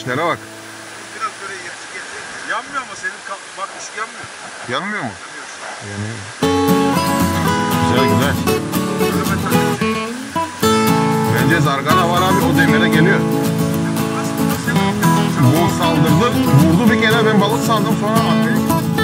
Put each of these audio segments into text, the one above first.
renklere bak. Biraz böyle yanmıyor ama senin bak ışık yanmıyor. Yanmıyor mu? Yanıyor. Yanıyor. Güzel güzel. Bence zargana var abi, o demire geliyor. Bu saldırdı, vurdu bir kere, ben balık sandım, sonra arkaya.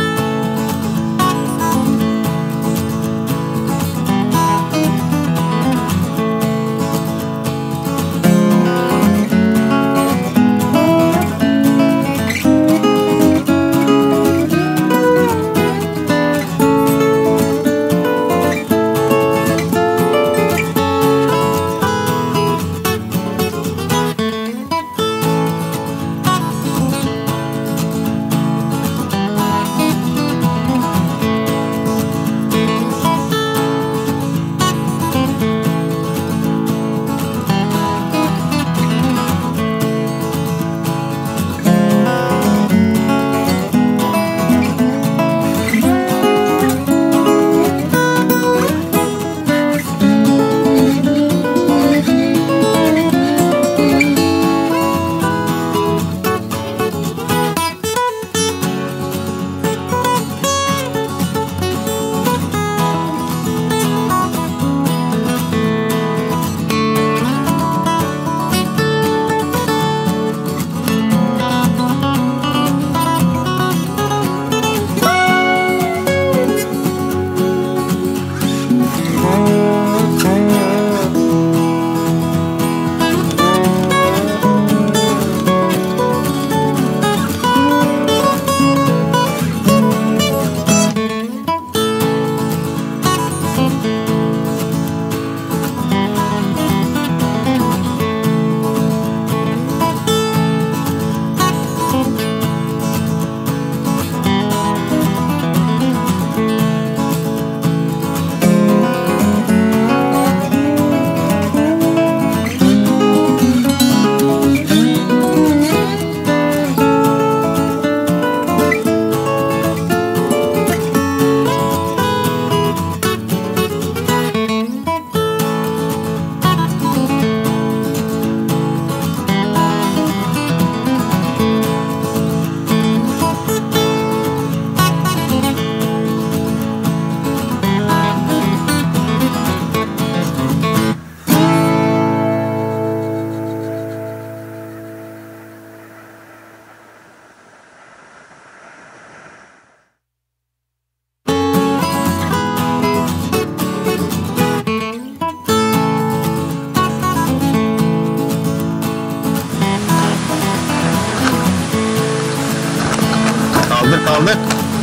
Kaldır.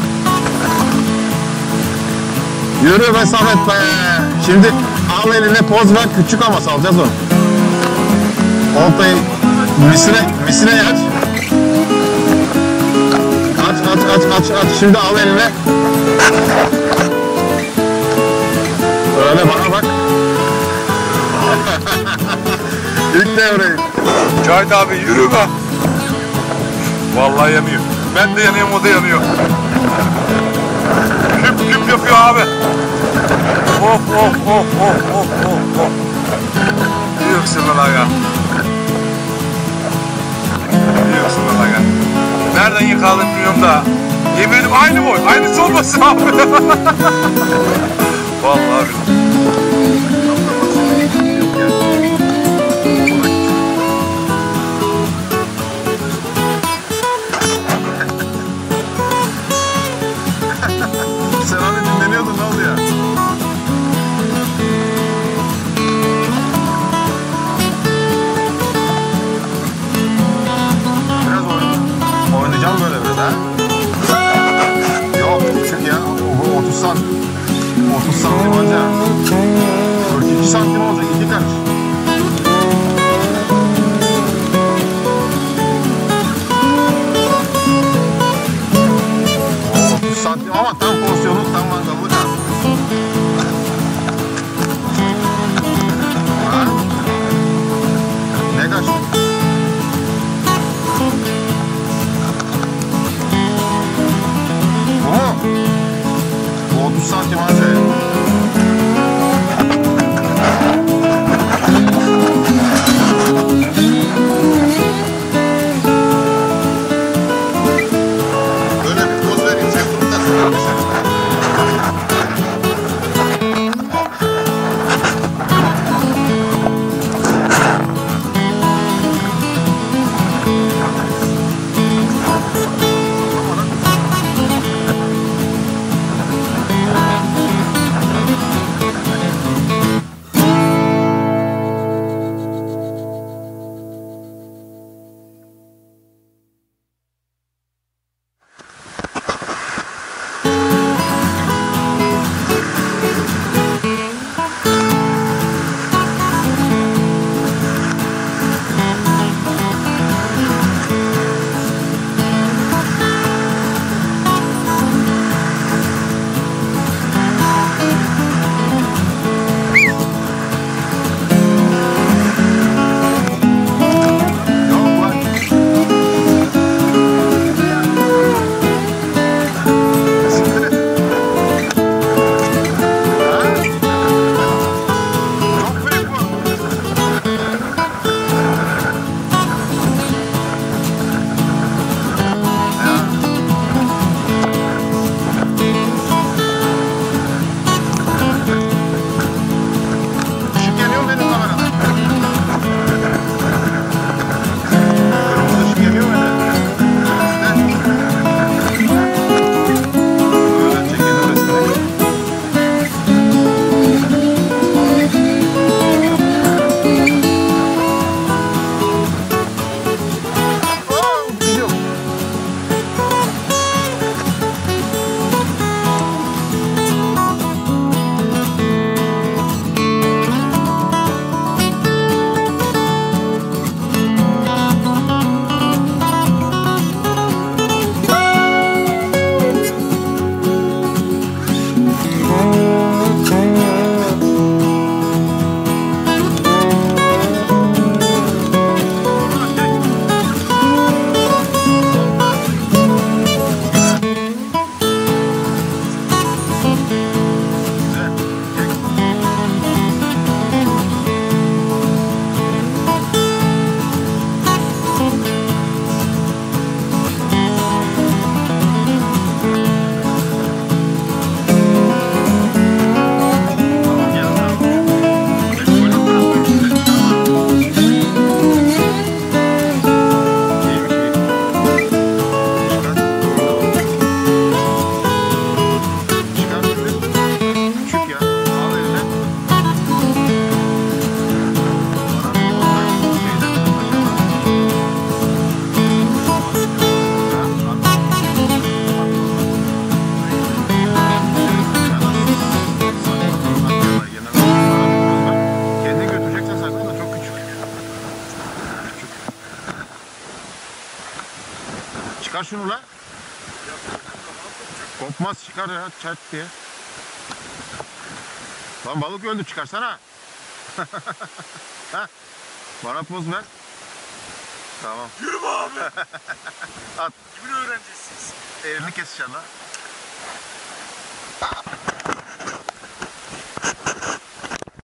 Yürü be Samet be. Şimdi al eline, poz ver, küçük ama salacağız onu. Oltayı misine aç. Aç. Şimdi al eline. Öyle bana bak. İlk devreyi. Cahit abi yürü be. Vallahi yanıyor. Ben de yanıyorum, o da yanıyor. Küp yapıyor abi. Of. İyi yoksun lan aga. Nereden yıkaldın bilmiyorum da. Yemin ederim aynı boy. Aynısı olmasın abi. Vallahi billahi. Sen abi dinleniyordun, ne oldu ya? Biraz oynayacağım böyle biraz ha. Yok küçük ya, 30 santim. 30 santim anca. 42 santim olacak, 2 karış. Ama tam porsiyonu, tam mangallık ha. Ha? Ne kaçtı? Bu mu? Bu 30 santim anca ya. Çıkar şunu la. Kopmaz, çıkar ya çat diye. Lan balık öldü, çıkarsana. Heh. Bana poz ver. Tamam. Yürü be abi. At. Kimin öğrencisiyiz? Elini keseceksin lan.